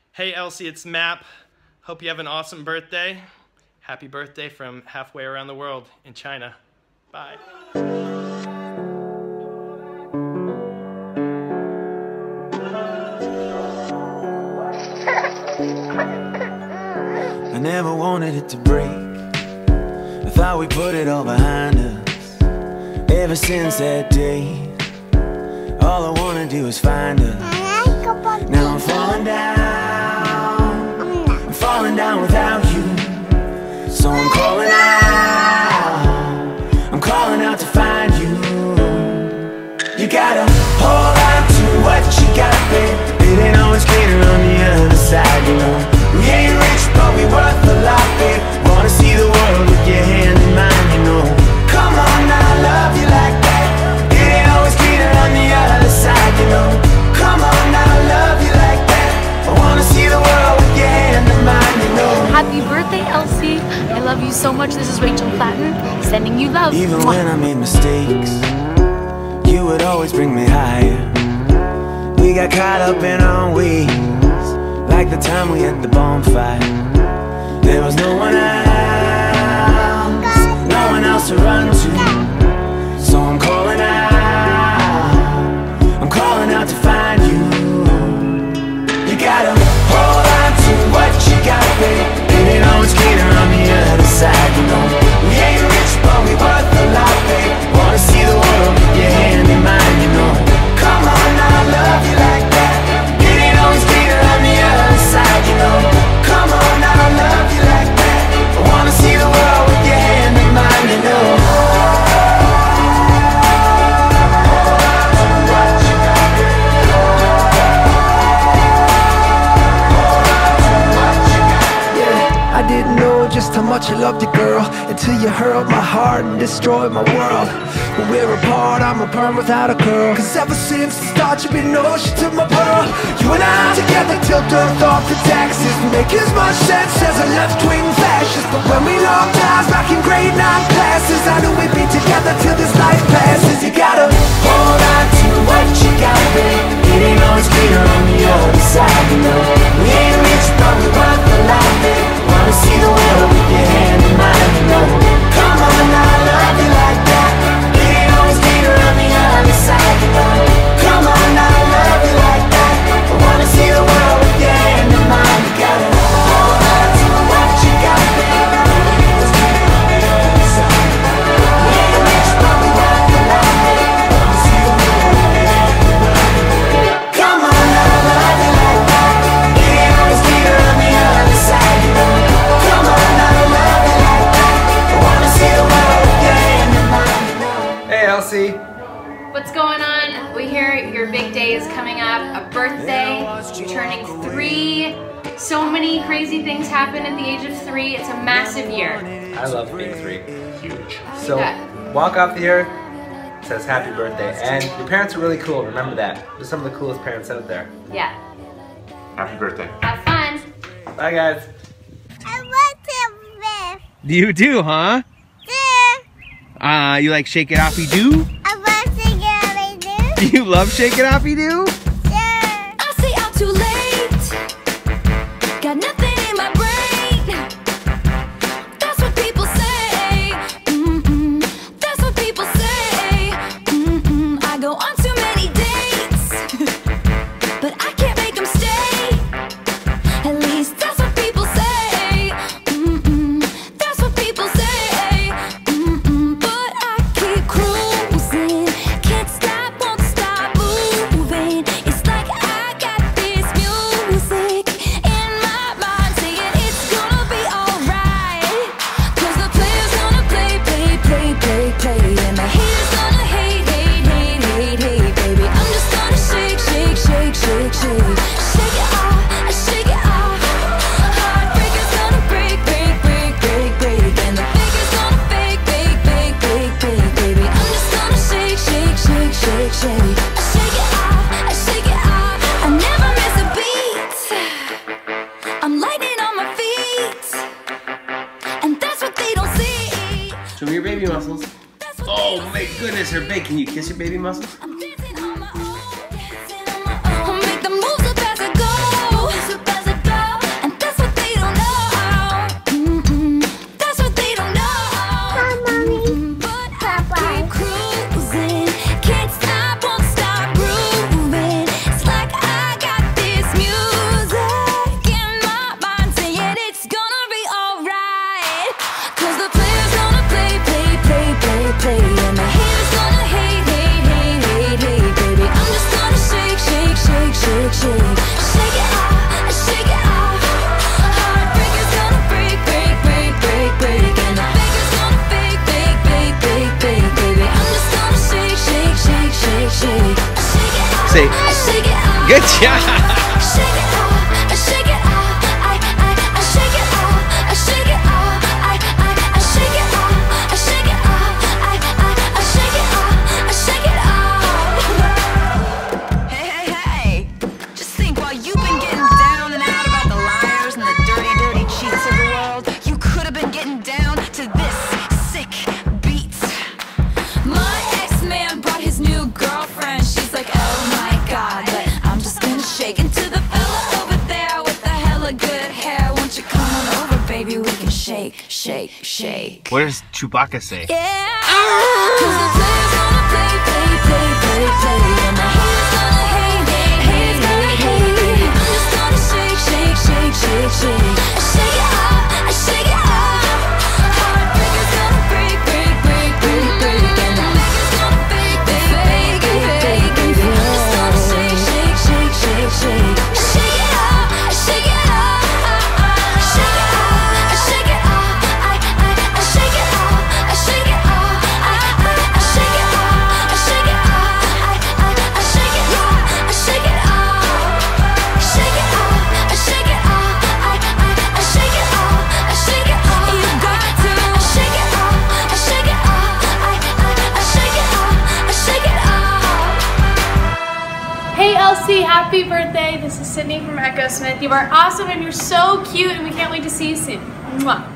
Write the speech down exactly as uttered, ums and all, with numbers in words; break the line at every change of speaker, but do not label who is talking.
Hey Elsie, it's Map. Hope you have an awesome birthday. Happy birthday from halfway around the world in China. Bye.
I never wanted it to break. I thought we put it all behind us. Ever since that day, all I wanna do is find us. Now I'm falling down, I'm falling down without you. So I'm calling out, I'm calling out to find you. You gotta hold on to what you got, babe. It ain't always cleaner on the other side, you know. We ain't rich, but we worth a lot, babe. Wanna see the world with your hand in mine, you know. Come on now, I love you like that. It ain't always cleaner on the other side, you know. Come on now, I love you like that. I wanna see the world with your hand in mine, you know.
Happy birthday, Elsie. I love you so much. This is Rachel Platten, sending you love.
Even when I made mistakes, you would always bring me higher. We got caught up in our own ways, like the time we had the bonfire. There was no one else, no one else to run to. So I'm calling out, I'm calling out to find you. You gotta hold on to what you got, babe. It ain't always cleaner on the other side, you know. We ain't rich, but we worth a lot, babe. Wanna see the world with your hand in mine, you know. Come on now, I love you like that. It ain't always cleaner on the other side, you know. Come on now, I love you like that. I wanna see the world with your hand in mine, you know.
I didn't know just how much I loved you, girl, until you hurt my heart and destroyed my world. When we're apart, I'm a perm without a curl. Cause ever since the start, you've been ocean to my pearl. You and I together till death off the taxes. Make as much sense as a left-wing fascist. But when we locked eyes back in grade nine classes, I knew we'd be together till this life passes. You gotta hold on to what you got, babe. It ain't always cleaner on the other side, you know. We ain't rich, but we want the life, babe. Wanna see the world with your hand in mine, you know. Come on now, I love you like that. It ain't always cleaner on the other side, you know. Come on now, I love you like that. I wanna see the world with your hand in mine. You gotta hold on to what you got, baby. It's cleaner on the other side. We ain't rich, but we want the life, baby. Wanna see the world with your hand in mine. Come on now, I love you like that. It ain't always cleaner on the other side, you know. Come on now, I love you like that. I wanna see the world with your hand in mine, you know.
Hey Elsie.
What's going on? We hear your big day is coming up, a birthday, you're turning three. So many crazy things happen at the age of three. It's a massive year.
I love being three. Huge. So
Yeah.
walk off the earth, says happy birthday. And your parents are really cool, remember that. They're some of the coolest parents out there.
Yeah.
Happy birthday.
Have fun.
Bye guys.
I want to live.
You do, huh? Uh, you like Shake It Offy Do?
I want to get a do.
You love Shake It Offy Do?
Sure.
I say I'm too late. Got nothing in my brain. That's what people say. Mm-mm. That's what people say. Mm-mm. I go on too many dates, but I can't make them stay. At least that's what people say. Mm-mm. That's what people say. Mm-mm. But I keep cruising. Can't stop, won't stop moving. It's like I got this music in my mind saying it's gonna be alright. Cause the player's gonna play, play, play, play, play. And the haters gonna hate, hate, hate, hate, hate, baby. I'm just gonna shake, shake, shake, shake, shake. Shake it off, shake it off. Heartbreaker's gonna break, break, break, break, break. And the faker's gonna fake, fake, fake, fake, fake, baby. I'm just gonna shake, shake, shake, shake, shake. Shake it off, shake it off. I never miss a beat. I'm lightning on my feet. And that's what they don't see.
Show me your baby muscles.
That's what
Oh
they don't
my goodness, they're big. Can you kiss your baby muscles?
I'm dancing on my own, dancing on my own. Make the moves up as I go, moves up as I go.
Say,
I shake it off.
good job.
Shake it off, I shake it off, I, I, I shake it off, I shake it off, I, I, I shake it off, I shake it off, I, I, I shake it off, I shake it off. Hey, hey, hey, just think while you've been getting down and out about the liars and the dirty, dirty cheats of the world, you could have been getting down to this sick beat. My ex-man brought his new girlfriend, she's like, oh my god, but I'm just gonna shake into the fella over there with the hella good hair. Won't you come on over, baby, we can shake, shake, shake.
What does Chewbacca say?
Yeah, cause the players gonna play, play, play, play, play, and the haters gonna hate, hate, haters gonna hate. I'm just gonna shake, shake, shake, shake, shake. I shake it off, I shake it off. Heartbreakers gonna break, break, break, break, break, and the makers gonna fake, fake, fake, fake, fake. I'm just gonna shake, shake, shake, shake, shake. I shake it off, I shake it off. I shake it off, I shake it off. I, I, I shake it off, I shake it off. I, I, I shake it off, I shake it off. I, I, I shake it off, I shake it off. Shake it off, I shake it off. I, I, I shake it off, I shake it off. You got to. I shake it off, I shake it off. I, I, I shake it off, I shake it off.
Hey Elsie, happy birthday. This is Sydney from Echo Smith. You are awesome and you're so cute and we can't wait to see you soon. Mwah.